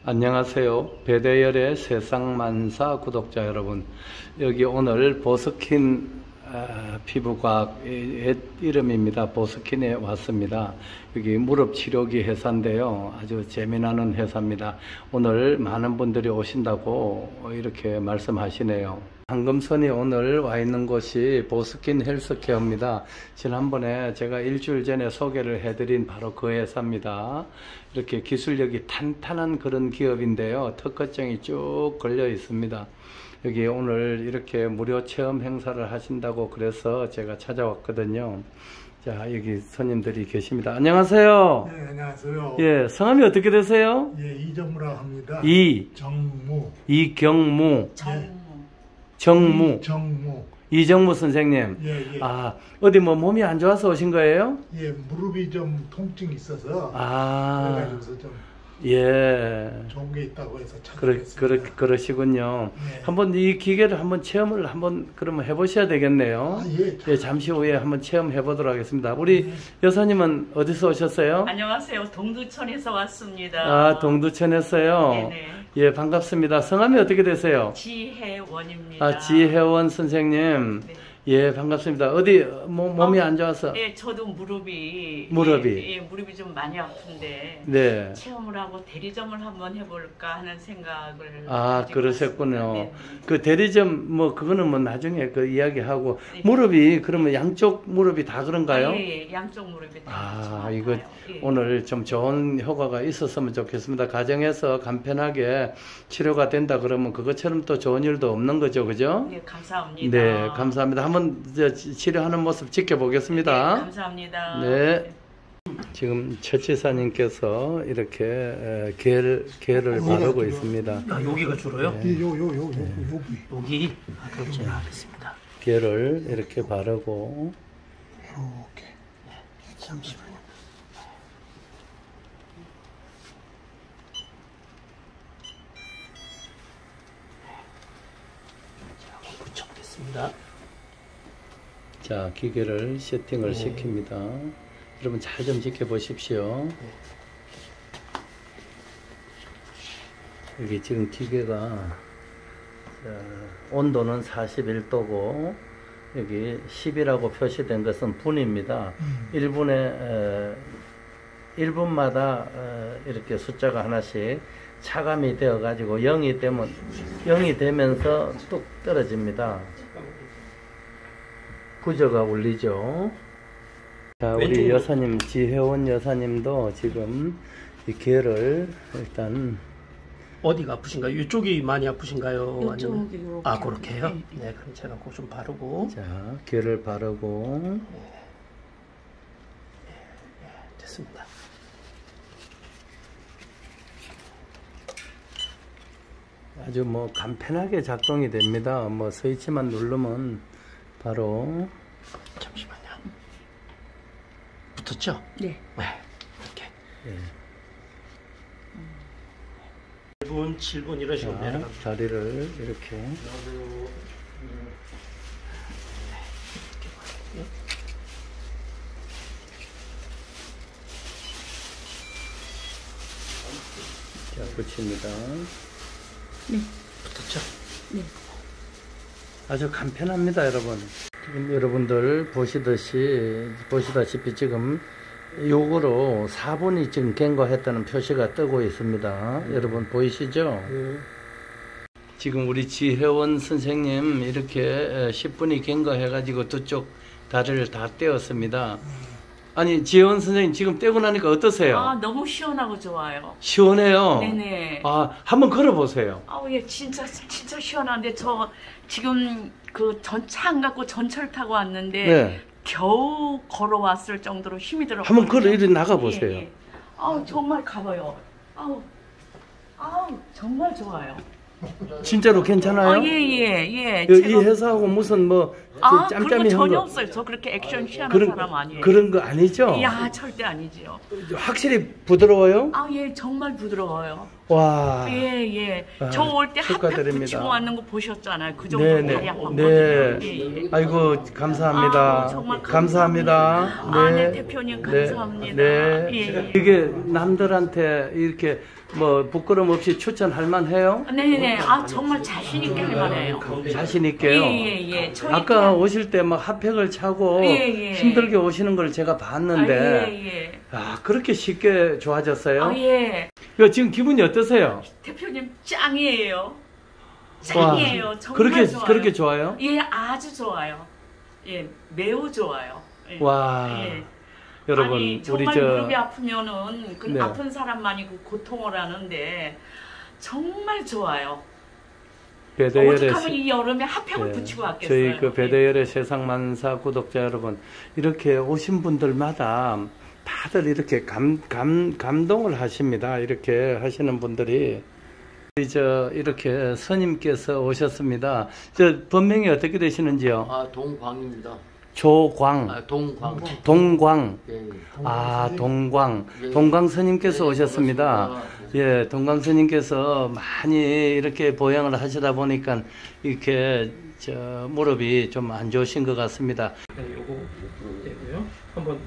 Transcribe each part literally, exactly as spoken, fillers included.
안녕하세요. 배대열의 세상만사 구독자 여러분, 여기 오늘 보스킨 어, 피부과학 옛 이름입니다. 보스킨에 왔습니다. 여기 무릎 치료기 회사인데요, 아주 재미나는 회사입니다. 오늘 많은 분들이 오신다고 이렇게 말씀하시네요. 황금선이 오늘 와 있는 곳이 보스킨 헬스케어입니다. 지난번에 제가 일주일 전에 소개를 해드린 바로 그 회사입니다. 이렇게 기술력이 탄탄한 그런 기업인데요, 특허증이 쭉 걸려 있습니다. 여기 오늘 이렇게 무료 체험 행사를 하신다고 그래서 제가 찾아왔거든요. 자, 여기 손님들이 계십니다. 안녕하세요. 네, 안녕하세요. 예, 성함이 어떻게 되세요? 예, 이정무라고 합니다. 이 정무. 이경무. 정무. 정무. 정무. 이정무 선생님. 예, 예. 아, 어디 뭐 몸이 안 좋아서 오신 거예요? 예, 무릎이 좀 통증이 있어서. 아. 그래가지고서 좀 예. 좋은 게 있다고 해서 그러, 찾아뵙습니다. 그러, 그러시군요. 네. 한번 이 기계를 한번 체험을 한번 그러면 해보셔야 되겠네요. 아, 예. 예, 잠시 후에 한번 체험해 보도록 하겠습니다. 우리 네. 여사님은 어디서 오셨어요? 안녕하세요. 동두천에서 왔습니다. 아, 동두천에서요. 네네. 예, 반갑습니다. 성함이 어떻게 되세요? 지혜원입니다. 아, 지혜원 선생님. 네. 예, 반갑습니다. 어디 뭐, 몸이 어, 안 좋아서? 네, 저도 무릎이 무릎이. 예, 예, 무릎이 좀 많이 아픈데 네. 체험을 하고 대리점을 한번 해볼까 하는 생각을 아, 가지고 그러셨군요. 왔습니다. 네. 그 대리점 뭐 그거는 뭐 나중에 그 이야기하고 네. 무릎이 그러면 양쪽 무릎이 다 그런가요? 예, 예, 양쪽 무릎이 다 아, 아파요. 이거 예. 오늘 좀 좋은 효과가 있었으면 좋겠습니다. 가정에서 간편하게 치료가 된다 그러면 그것처럼 또 좋은 일도 없는 거죠, 그죠? 네, 감사합니다. 네, 감사합니다. 한번 저 치료하는 모습 지켜보겠습니다. 네, 감사합니다. 네. 지금 최치사님께서 이렇게 에, 게를, 게를 바르고 있습니다. 아, 여기가 줄어요? 네. 예, 요, 요, 요, 요, 여기. 여기? 아, 그럼 제가 하겠습니다. 게를 이렇게 바르고 이렇게. 잠시만요. 자, 붙여보겠습니다. 자, 기계를 세팅을 네. 시킵니다. 여러분 잘 좀 지켜보십시오. 여기 지금 기계가 자, 온도는 사십일 도고 여기 십이라고 표시된 것은 분입니다. 음. 일 분에 에, 일 분마다 에, 이렇게 숫자가 하나씩 차감이 되어 가지고 영이 되면 영이 되면서 뚝 떨어집니다. 부저가 울리죠. 자, 우리 왼쪽으로. 여사님, 지혜원 여사님도 지금 이 게를 일단 어디가 아프신가요? 이쪽이 많이 아프신가요? 이쪽이 아니면- 이렇게. 아, 그렇게요? 네. 네, 그럼 제가 그거 좀 바르고. 자, 게를 바르고 됐습니다. 아주 뭐 간편하게 작동이 됩니다. 뭐 스위치만 누르면 바로 잠시만요. 붙었죠? 네. 네, 이렇게. 예. 칠 분, 칠 분 이런 식으로 자, 내려갑니다. 다리를 이렇게 자, 붙입니다. 네. 붙었죠? 네. 아주 간편합니다, 여러분. 지금 여러분들 보시듯이, 보시다시피 지금 요거로 사 분이 지금 경과했다는 표시가 뜨고 있습니다. 네. 여러분 보이시죠? 네. 지금 우리 지혜원 선생님 이렇게 십 분이 경과해가지고 두 쪽 다리를 다 떼었습니다. 아니, 지혜원 선생님 지금 떼고 나니까 어떠세요? 아, 너무 시원하고 좋아요. 시원해요. 네네. 아, 한번 걸어보세요. 아우, 예, 진짜, 진짜 시원한데, 저, 지금, 그, 전, 차 안 갖고 전철 타고 왔는데, 네. 겨우 걸어왔을 정도로 힘이 들어. 한번 걸어 이리 나가보세요. 예, 예. 아우, 정말 가봐요. 아우, 아우, 정말 좋아요. 진짜로 괜찮아요? 아, 예, 예, 예. 이, 이 제가- 회사하고 무슨 뭐 아, 짬짬이 그런 거 전혀 한 거, 없어요. 저 그렇게 액션 취하는 그런, 사람 아니에요. 그런 거 아니죠? 야, 절대 아니지요. 확실히 부드러워요? 아, 예, 정말 부드러워요. 와. 예, 예. 아, 저 올 때 핫팩 축하드립니다. 붙이고 왔는 거 보셨잖아요. 그 정도 네네. 다리 아팠거든요. 네. 예, 예. 아이고, 감사합니다. 아, 정말 감사합니다. 아, 네, 대표님 감사합니다. 네. 예, 예. 이게 남들한테 이렇게 뭐 부끄럼 없이 추천할 만해요? 네네. 아 정말 자신 있게 할 만해요. 자신 있게요. 예예예. 예, 예. 저희 아까 때- 오실 때 막 핫팩을 차고 예, 예. 힘들게 오시는 걸 제가 봤는데 아, 예, 예. 아, 그렇게 쉽게 좋아졌어요? 아 예. 이거 지금 기분이 어떠세요? 대표님 짱이에요. 짱이에요. 와, 정말 그렇게 좋아요. 그렇게 좋아요? 예, 아주 좋아요. 예, 매우 좋아요. 예. 와. 예. 여러분 아니, 우리 정말 저 무릎이 아프면은 그 네. 아픈 사람만이 그 고통을 하는데 정말 좋아요. 배대열의 오죽하면 이 여름에 핫팩을 예, 붙이고 왔겠어요. 저희 그 배대열의 세상만사 구독자 여러분, 이렇게 오신 분들마다 다들 이렇게 감, 감, 감동을 하십니다. 이렇게 하시는 분들이. 우리 저 이렇게 스님께서 오셨습니다. 저 본명이 어떻게 되시는지요? 아, 동광입니다. 조광, 아, 동광. 동광. 예, 예. 아, 동광. 예. 동광 스님께서 예, 오셨습니다. 반갑습니다. 예, 동광 스님께서 많이 이렇게 보양을 하시다 보니까 이렇게 저 무릎이 좀 안 좋으신 것 같습니다. 네, 요거 되고요. 한번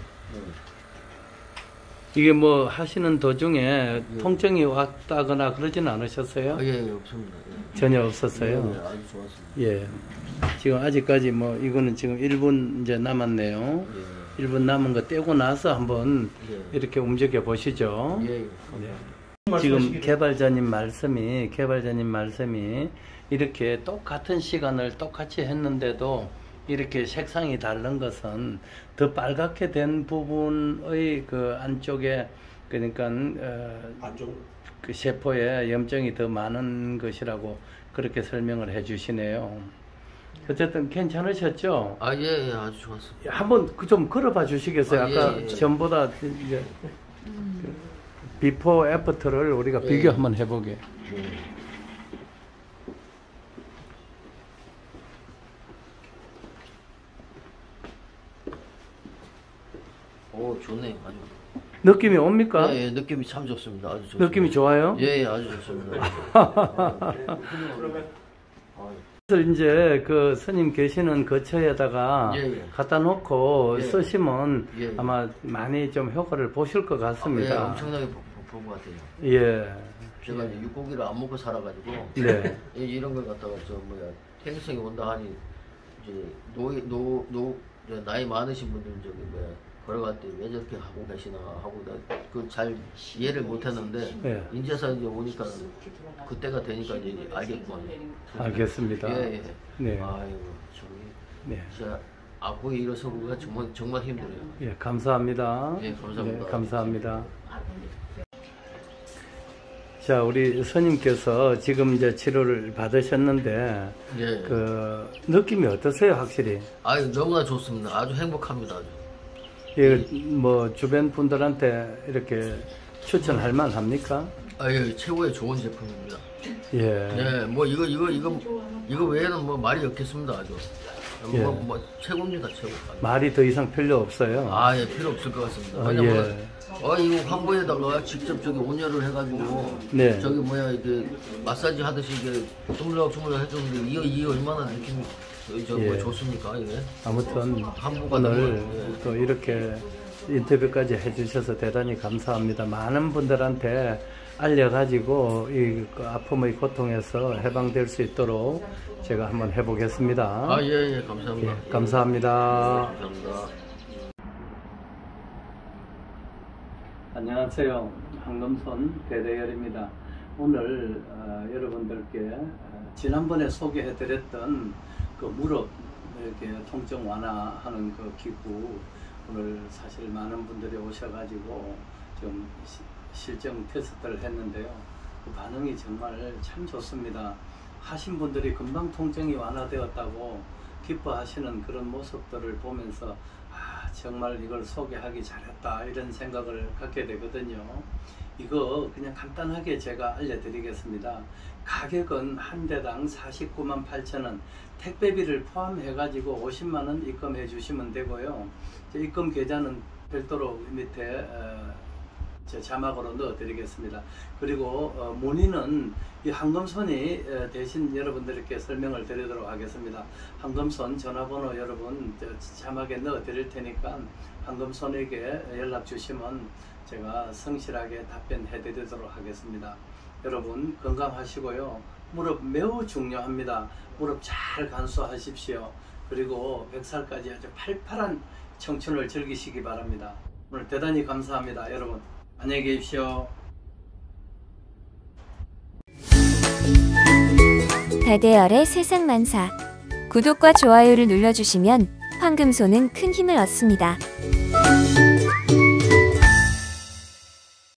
이게 뭐 하시는 도중에 통증이 왔다거나 그러진 않으셨어요? 아, 예, 예, 없습니다. 예. 전혀 예, 없었어요. 예, 아주 좋았습니다. 예. 지금 아직까지 뭐 이거는 지금 일 분 이제 남았네요. 예, 일 분 남은 거 떼고 나서 한번 예. 이렇게 움직여 보시죠. 예, 예. 네. 지금 개발자님 말씀이 개발자님 말씀이 이렇게 똑같은 시간을 똑같이 했는데도 이렇게 색상이 다른 것은 더 빨갛게 된 부분의 그 안쪽에 그러니까 어, 안쪽 그 세포에 염증이 더 많은 것이라고 그렇게 설명을 해주시네요. 어쨌든 괜찮으셨죠? 아, 예, 예, 아주 좋았습니다. 한번 그 좀 걸어봐 주시겠어요? 아, 아까 예, 예. 전보다 이제 그 비포 애프터를 우리가 예. 비교 한번 해보게. 예. 오, 좋네요. 아주. 느낌이 옵니까? 예, 예, 느낌이 참 좋습니다. 아주 좋습니다. 느낌이 좋아요? 예, 예, 아주 좋습니다. 그래서 이제 그 스님 계시는 거처에다가 예, 예. 갖다 놓고 예. 쓰시면 예. 아마 많이 좀 효과를 보실 것 예, 같습니다. 엄청나게 본 것 같아요. 예. 제가 이제 육고기를 안 먹고 살아가지고 네. 이- 이런 걸 갖다가 저 뭐야 퇴행성이 온다 하니 이제 노 노 노 나이 많으신 분들은 저기 뭐야 걸어갈 때 왜 저렇게 하고 계시나 하고 그 잘 이해를 못했는데 네. 인제서 이제 오니까 그때가 되니까 이제 알겠구만. 알겠습니다. 예, 예. 네. 아이고 저기 네. 진짜 아프게 일어서기가 정말 정말 힘들어요. 예, 감사합니다. 예, 감사합니다. 네, 감사합니다. 자, 우리 스님께서 지금 이제 치료를 받으셨는데, 예. 그, 느낌이 어떠세요, 확실히? 아유 너무나 좋습니다. 아주 행복합니다. 아주. 예, 뭐, 주변 분들한테 이렇게 추천할 만 합니까? 아유 최고의 좋은 제품입니다. 예. 네, 뭐 이거 이거 이거 이거 외에는 뭐 말이 없겠습니다. 아주. 예. 뭐, 뭐 최고입니다, 최고. 말이 더 이상 필요 없어요. 아, 예, 필요 없을 것 같습니다. 아, 왜냐면 예. 어 이거 황보에다가 직접 저기 온열을 해가지고 네. 저기 뭐야 이게 마사지 하듯이 이게 주물럭주물럭 해줬는데 이게 이게 얼마나 느낌이 저뭐 예. 좋습니까 이게? 아무튼 한부가 오늘 너무, 예. 또 이렇게 인터뷰까지 해주셔서 대단히 감사합니다. 많은 분들한테 알려가지고 이그 아픔의 고통에서 해방될 수 있도록 제가 한번 해보겠습니다. 아, 예, 예, 감사합니다. 예, 감사합니다. 감사합니다. 안녕하세요. 황금손 배대열입니다. 오늘 어, 여러분들께 어, 지난번에 소개해드렸던 그 무릎 이렇게 통증 완화하는 그 기구, 오늘 사실 많은 분들이 오셔가지고 좀 시, 실증 테스트를 했는데요. 그 반응이 정말 참 좋습니다. 하신 분들이 금방 통증이 완화되었다고 기뻐하시는 그런 모습들을 보면서 아, 정말 이걸 소개하기 잘했다 이런 생각을 갖게 되거든요. 이거 그냥 간단하게 제가 알려드리겠습니다. 가격은 한 대당 사십구만 팔천 원, 택배비를 포함해 가지고 오십만 원 입금해 주시면 되고요. 입금 계좌는 별도로 밑에 어, 제 자막으로 넣어 드리겠습니다. 그리고 어, 문의는 이 황금손이 어, 대신 여러분들께 설명을 드리도록 하겠습니다. 황금손 전화번호 여러분 저 자막에 넣어 드릴 테니까 황금손에게 연락 주시면 제가 성실하게 답변해 드리도록 하겠습니다. 여러분 건강하시고요. 무릎 매우 중요합니다. 무릎 잘 간수하십시오. 그리고 백 살까지 아주 팔팔한 청춘을 즐기시기 바랍니다. 오늘 대단히 감사합니다. 여러분 안녕히 계십시오. 배대열의 세상만사 구독과 좋아요를 눌러주시면 황금소는 큰 힘을 얻습니다.